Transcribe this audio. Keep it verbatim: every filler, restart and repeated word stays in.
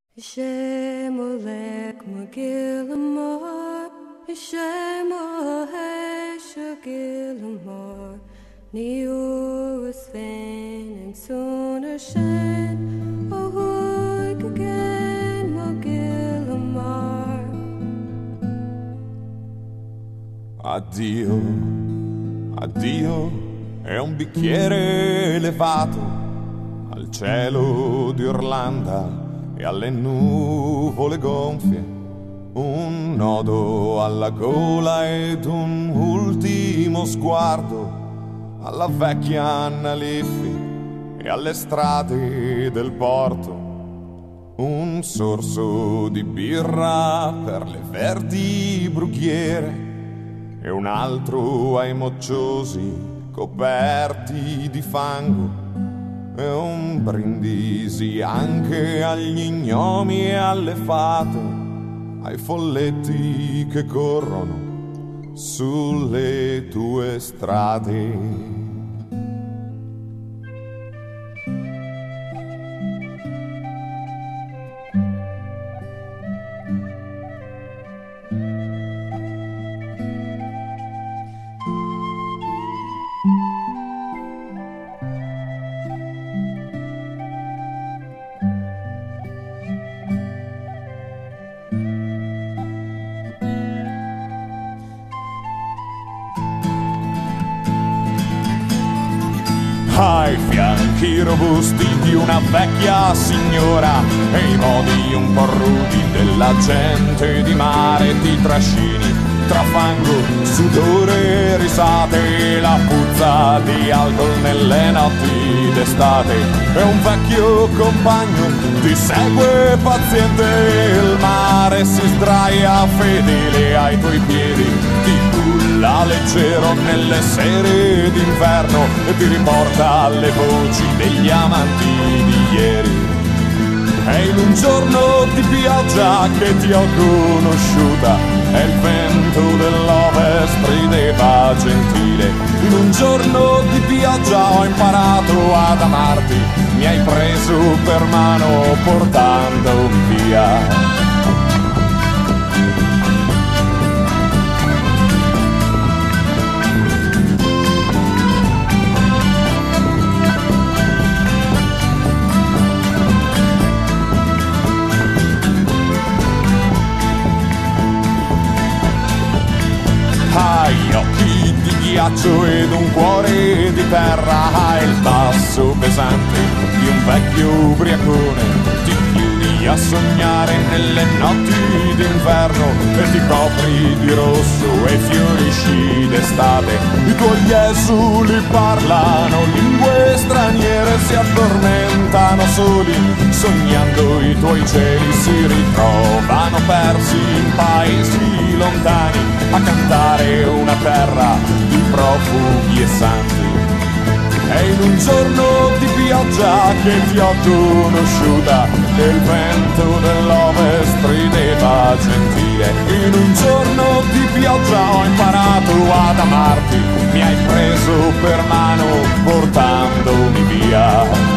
Shemolek Magilamar, Shemohesh Gilamar, Niur Sven and Sooner Shen, Ahoy again Magilamar. Addio, addio, è un bicchiere elevato al cielo d'Irlanda e alle nuvole gonfie, un nodo alla gola ed un ultimo sguardo alla vecchia Anna Liffi e alle strade del porto, un sorso di birra per le verdi brughiere e un altro ai mocciosi coperti di fango, e un brindisi anche agli gnomi e alle fate, ai folletti che corrono sulle tue strade. Ai fianchi robusti di una vecchia signora e i modi un po' rudi della gente di mare ti trascini tra fango, sudore e risate, la puzza di alcol nelle notti d'estate, e un vecchio compagno ti segue paziente, il mare si sdraia fedele ai tuoi piedi, ti culla leggero nelle sere d'inverno e ti riporta alle voci degli amanti di ieri. È in un giorno di pioggia che ti ho conosciuta e il vento dell'ovest rideva gentile. In un giorno di pioggia ho imparato ad amarti, mi hai preso per mano portandomi via. Hai occhi di ghiaccio ed un cuore di terra, hai il passo pesante di un vecchio ubriacone, ti chiudi a sognare nelle notti d'inverno e ti copri di rosso e fiorisci d'estate. I tuoi esuli parlano lingue straniere, si addormentano soli, sognando i tuoi cieli, si ritrovano persi in paesi lontani a cantare una terra di profughi e santi. È in un giorno di pioggia che ti ho conosciuta e il vento dell'ovest rideva gentile. In un giorno di pioggia ho imparato ad amarti, mi hai preso per mano portandomi via.